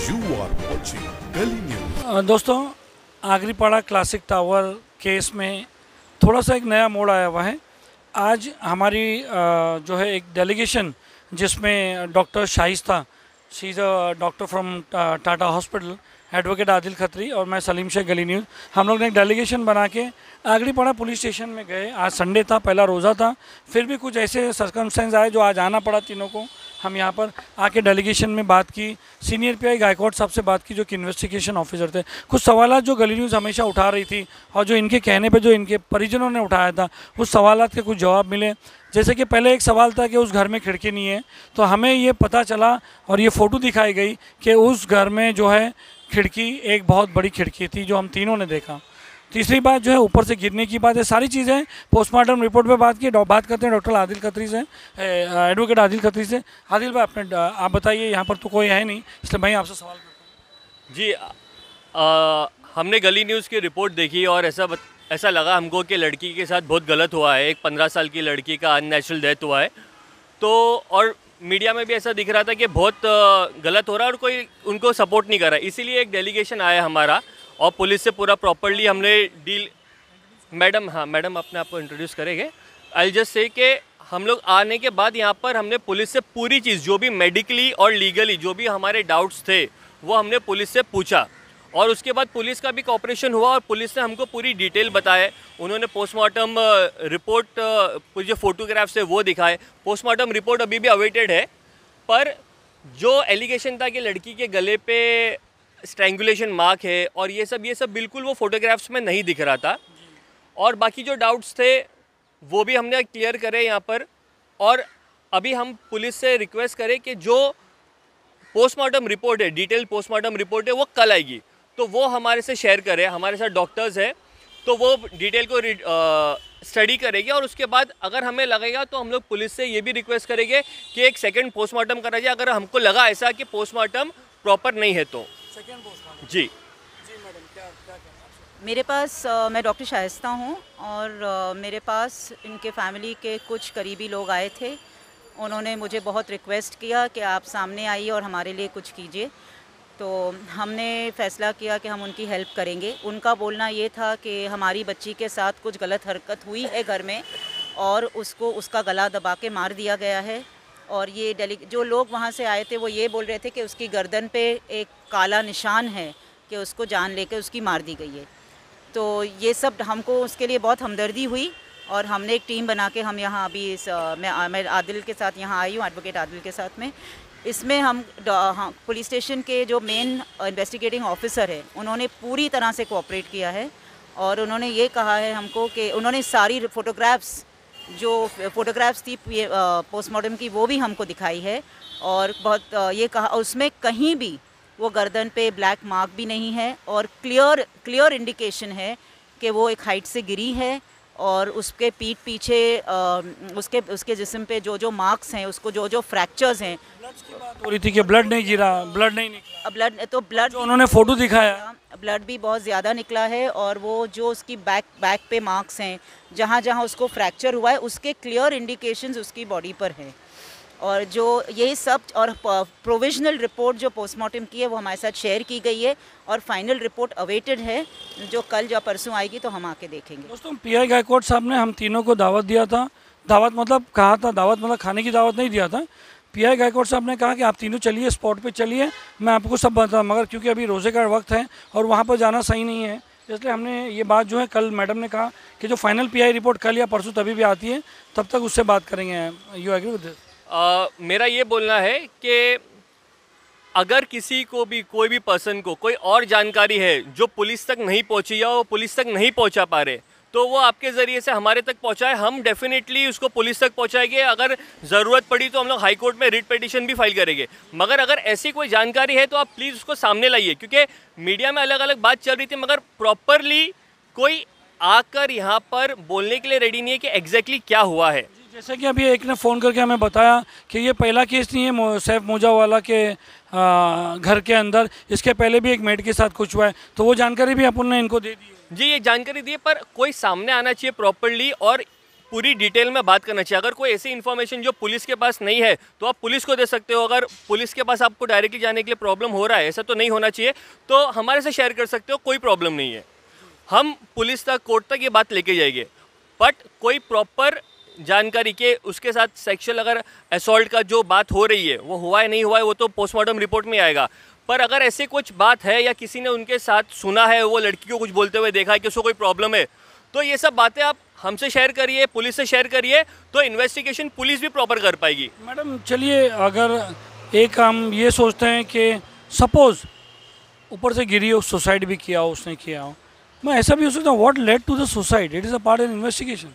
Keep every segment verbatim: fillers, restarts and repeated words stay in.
You are watching Delhi News. दोस्तों, आगरीपाड़ा classic tower case में थोड़ा सा एक नया मोड़ आया हुआ है। आज हमारी जो है एक डेलीगेशन जिसमें doctor Shaista, she is a doctor from Tata hospital, advocate Adil Khatri और मैं सलीम शेख, गली न्यूज़, हम लोग ने एक डेलीगेशन बना के आगरीपाड़ा पुलिस स्टेशन में गए। आज संडे था, पहला रोज़ा था, फिर भी कुछ ऐसे सर्कमस्टेंस आए जो आज आना पड़ा तीनों को। हम यहाँ पर आके डेलीगेशन में बात की, सीनियर पीआई गायकवाड साहब से बात की जो कि इन्वेस्टिगेशन ऑफिसर थे। कुछ सवालात जो गली न्यूज़ हमेशा उठा रही थी और जो इनके कहने पे जो इनके परिजनों ने उठाया था, उस सवालात के कुछ जवाब मिले। जैसे कि पहले एक सवाल था कि उस घर में खिड़की नहीं है, तो हमें ये पता चला और ये फ़ोटो दिखाई गई कि उस घर में जो है खिड़की एक बहुत बड़ी खिड़की थी जो हम तीनों ने देखा। तीसरी बात जो है ऊपर से गिरने की बात है। सारी चीज़ें पोस्टमार्टम रिपोर्ट पे बात की। बात करते हैं डॉक्टर आदिल खत्री से, एडवोकेट आदिल खत्री से। आदिल भाई, अपने आप बताइए, यहाँ पर तो कोई है नहीं, इसलिए भाई आपसे सवाल करता हूँ। जी, आ, हमने गली न्यूज़ की रिपोर्ट देखी और ऐसा बत, ऐसा लगा हमको कि लड़की के साथ बहुत गलत हुआ है। एक पंद्रह साल की लड़की का अननेचुरल डेथ हुआ है, तो और मीडिया में भी ऐसा दिख रहा था कि बहुत गलत हो रहा है और कोई उनको सपोर्ट नहीं कर रहा है। इसीलिए एक डेलीगेशन आया हमारा और पुलिस से पूरा प्रॉपर्ली हमने डील। मैडम, हाँ मैडम, अपने आप को इंट्रोड्यूस करेंगे। आई जस्ट से कि हम लोग आने के बाद यहाँ पर हमने पुलिस से पूरी चीज़, जो भी मेडिकली और लीगली जो भी हमारे डाउट्स थे, वो हमने पुलिस से पूछा और उसके बाद पुलिस का भी कोऑपरेशन हुआ और पुलिस ने हमको पूरी डिटेल बताए। उन्होंने पोस्टमार्टम रिपोर्ट, जो फोटोग्राफ्स है वो दिखाए। पोस्टमार्टम रिपोर्ट अभी भी अवेटेड है, पर जो एलिगेशन था कि लड़की के गले पे स्ट्रैंगुलेशन मार्क है और ये सब ये सब बिल्कुल वो फोटोग्राफ्स में नहीं दिख रहा था। और बाकी जो डाउट्स थे वो भी हमने क्लियर करे यहाँ पर। और अभी हम पुलिस से रिक्वेस्ट करें कि जो पोस्टमार्टम रिपोर्ट है, डिटेल पोस्टमार्टम रिपोर्ट है, वो कल आएगी, तो वो हमारे से शेयर करें। हमारे साथ डॉक्टर्स हैं, तो वो डिटेल को स्टडी करेंगे और उसके बाद अगर हमें लगेगा तो हम लोग पुलिस से ये भी रिक्वेस्ट करेंगे कि एक सेकंड पोस्टमार्टम करा जाए, अगर हमको लगा ऐसा कि पोस्टमार्टम प्रॉपर नहीं है तो। Second postmortem. जी जी मैडम, क्या क्या कहना है? मेरे पास आ, मैं डॉक्टर शाइस्ता हूँ और आ, मेरे पास इनके फैमिली के कुछ करीबी लोग आए थे। उन्होंने मुझे बहुत रिक्वेस्ट किया कि आप सामने आइए और हमारे लिए कुछ कीजिए, तो हमने फ़ैसला किया कि हम उनकी हेल्प करेंगे। उनका बोलना ये था कि हमारी बच्ची के साथ कुछ गलत हरकत हुई है घर में और उसको उसका गला दबा के मार दिया गया है। और ये डेली जो लोग वहाँ से आए थे वो ये बोल रहे थे कि उसकी गर्दन पे एक काला निशान है कि उसको जान लेकर उसकी मार दी गई है। तो ये सब हमको उसके लिए बहुत हमदर्दी हुई और हमने एक टीम बना के हम यहाँ अभी इस मैं मैं आदिल के साथ यहाँ आई हूँ, एडवोकेट आदिल के साथ में। इसमें हम हाँ, पुलिस स्टेशन के जो मेन इन्वेस्टिगेटिंग ऑफिसर है उन्होंने पूरी तरह से कोऑपरेट किया है और उन्होंने ये कहा है हमको कि उन्होंने सारी फ़ोटोग्राफ्स जो फ़ोटोग्राफ्स थी पोस्टमार्टम की वो भी हमको दिखाई है और बहुत ये कहा उसमें कहीं भी वो गर्दन पे ब्लैक मार्क भी नहीं है और क्लियर क्लियर इंडिकेशन है कि वो एक हाइट से गिरी है और उसके पीठ पीछे आ, उसके उसके जिस्म पे जो जो मार्क्स हैं, उसको जो जो फ्रैक्चर्स हैं। की बात हो रही थी कि ब्लड नहीं गिरा, ब्लड नहीं निकला। ब्लड तो ब्लड जो उन्होंने फोटो दिखाया, ब्लड भी बहुत ज़्यादा निकला है और वो जो उसकी बैक बैक पे मार्क्स हैं, जहाँ जहाँ उसको फ्रैक्चर हुआ है उसके क्लियर इंडिकेशंस उसकी बॉडी पर हैं। और जो यही सब और प्रोविजनल रिपोर्ट जो पोस्टमार्टम की है वो हमारे साथ शेयर की गई है और फाइनल रिपोर्ट अवेटेड है, जो कल या परसों आएगी तो हम आके देखेंगे। दोस्तों, पीआई गायकवाड साहब ने हम तीनों को दावत दिया था। दावत मतलब कहा था, दावत मतलब खाने की दावत नहीं दिया था। पीआई गायकवाड साहब ने कहा कि आप तीनों चलिए, स्पॉट पे चलिए, मैं आपको सब बता, मगर क्योंकि अभी रोज़े का वक्त है और वहाँ पर जाना सही नहीं है, इसलिए हमने ये बात जो है कल मैडम ने कहा कि जो फाइनल पीआई रिपोर्ट कल या परसों तभी भी आती है, तब तक उससे बात करेंगे। You agree with this? Uh, मेरा ये बोलना है कि अगर किसी को भी, कोई भी पर्सन को कोई और जानकारी है जो पुलिस तक नहीं पहुंची या वो पुलिस तक नहीं पहुंचा पा रहे, तो वो आपके ज़रिए से हमारे तक पहुंचाए। हम डेफिनेटली उसको पुलिस तक पहुंचाएंगे। अगर ज़रूरत पड़ी तो हम लोग हाई कोर्ट में रिट पिटीशन भी फाइल करेंगे। मगर अगर ऐसी कोई जानकारी है तो आप प्लीज़ उसको सामने लाइए, क्योंकि मीडिया में अलग अलग बात चल रही थी मगर प्रॉपरली कोई आकर यहाँ पर बोलने के लिए रेडी नहीं है कि एग्जैक्टली क्या हुआ है। जैसे कि अभी एक ने फ़ोन करके हमें बताया कि ये पहला केस नहीं है सैफ मोजावाला के आ, घर के अंदर, इसके पहले भी एक मेड के साथ कुछ हुआ है, तो वो जानकारी भी अपन ने इनको दे दी है। जी, ये जानकारी दी है, पर कोई सामने आना चाहिए प्रॉपरली और पूरी डिटेल में बात करना चाहिए। अगर कोई ऐसी इन्फॉर्मेशन जो पुलिस के पास नहीं है तो आप पुलिस को दे सकते हो। अगर पुलिस के पास आपको डायरेक्टली जाने के लिए प्रॉब्लम हो रहा है, ऐसा तो नहीं होना चाहिए, तो हमारे से शेयर कर सकते हो, कोई प्रॉब्लम नहीं है। हम पुलिस तक, कोर्ट तक ये बात लेके जाएंगे। बट कोई प्रॉपर जानकारी के उसके साथ सेक्सुअल अगर असॉल्ट का जो बात हो रही है वो हुआ है नहीं हुआ है वो तो पोस्टमार्टम रिपोर्ट में आएगा। पर अगर ऐसी कुछ बात है या किसी ने उनके साथ सुना है, वो लड़की को कुछ बोलते हुए देखा है कि उसको कोई प्रॉब्लम है, तो ये सब बातें आप हमसे शेयर करिए, पुलिस से शेयर करिए, तो इन्वेस्टिगेशन पुलिस भी प्रॉपर कर पाएगी। मैडम चलिए, अगर एक हम ये सोचते हैं कि सपोज ऊपर से गिरी हो, सुसाइड भी किया हो, उसने किया हो, मैं ऐसा भी हो सकता हूँ, what led to the suicide, it is a part in investigation.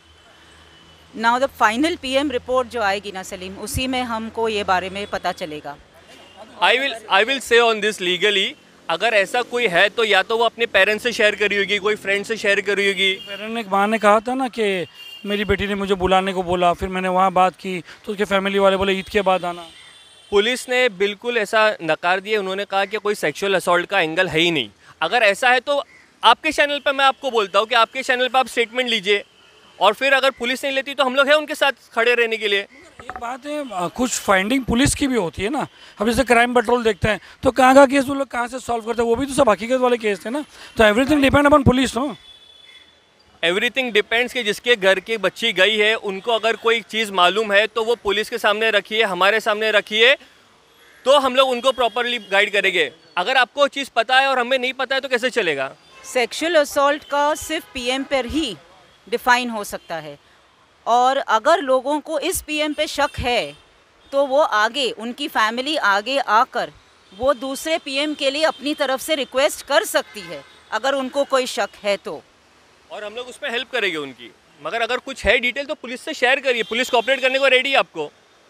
Now the final PM report जो आएगी ना सलीम, उसी में हमको ये बारे में पता चलेगा। I will I will say on this legally, अगर ऐसा कोई है तो या तो वो अपने पेरेंट्स से शेयर करी होगी, कोई फ्रेंड से शेयर करी होगी। पेरेंट ने माँ ने कहा था ना कि मेरी बेटी ने मुझे बुलाने को बोला, फिर मैंने वहाँ बात की तो उसके फैमिली वाले बोले ईद के बाद आना। पुलिस ने बिल्कुल ऐसा नकार दिया, उन्होंने कहा कि कोई सेक्सुअल असॉल्ट का एंगल है ही नहीं। अगर ऐसा है तो आपके चैनल पर मैं आपको बोलता हूँ कि आपके चैनल पर आप स्टेटमेंट लीजिए, और फिर अगर पुलिस नहीं लेती तो हम लोग हैं उनके साथ खड़े रहने के लिए। एक बात है, कुछ फाइंडिंग पुलिस की भी होती है ना। अब जैसे क्राइम पेट्रोल देखते हैं तो कहाँ का केस वो लोग कहाँ से सॉल्व करते हैं, वो भी तो सब हकीकत वाले केस थे ना। तो everything depend upon police. No, everything depends कि जिसके घर की बच्ची गई है उनको अगर कोई चीज़ मालूम है तो वो पुलिस के सामने रखिए, हमारे सामने रखिए, तो हम लोग उनको प्रॉपरली गाइड करेंगे। अगर आपको चीज़ पता है और हमें नहीं पता है तो कैसे चलेगा। सेक्सुअल असॉल्ट का सिर्फ पीएम पर ही डिफाइन हो सकता है, और अगर लोगों को इस पीएम पे शक है तो वो आगे, उनकी फैमिली आगे आकर वो दूसरे पीएम के लिए अपनी तरफ से रिक्वेस्ट कर सकती है अगर उनको कोई शक है तो, और हम लोग उसमें हेल्प करेंगे उनकी। मगर अगर कुछ है डिटेल तो पुलिस से शेयर करिए, पुलिस कोऑपरेट करने को रेडी है आपको।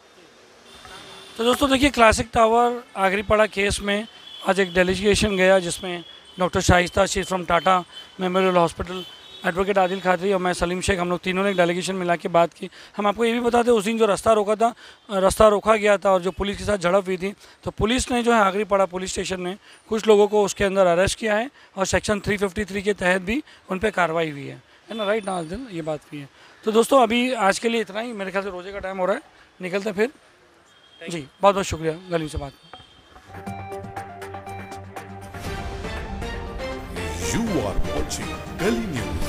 तो दोस्तों देखिए, क्लासिक टावर आगरीपाड़ा केस में आज एक डेलीगेशन गया जिसमें doctor Shaista, she from Tata memorial hospital, advocate Adil Khadri और मैं सलीम शेख, हम लोग तीनों ने एक डेलीगेशन मिला के बात की। हम आपको ये भी बताते उस दिन जो रास्ता रोका था, रास्ता रोका गया था और जो पुलिस के साथ झड़प हुई थी, तो पुलिस ने जो है आगरीपाड़ा पुलिस स्टेशन ने कुछ लोगों को उसके अंदर अरेस्ट किया है और सेक्शन तीन सौ तिरेपन के तहत भी उन पर कार्रवाई हुई है, है ना, राइट ना, आज दिन ये बात हुई है। तो दोस्तों अभी आज के लिए इतना ही, मेरे ख्याल से रोजे का टाइम हो रहा है, निकलते फिर जी। बहुत बहुत शुक्रिया गली से बात। You are watching Delhi News.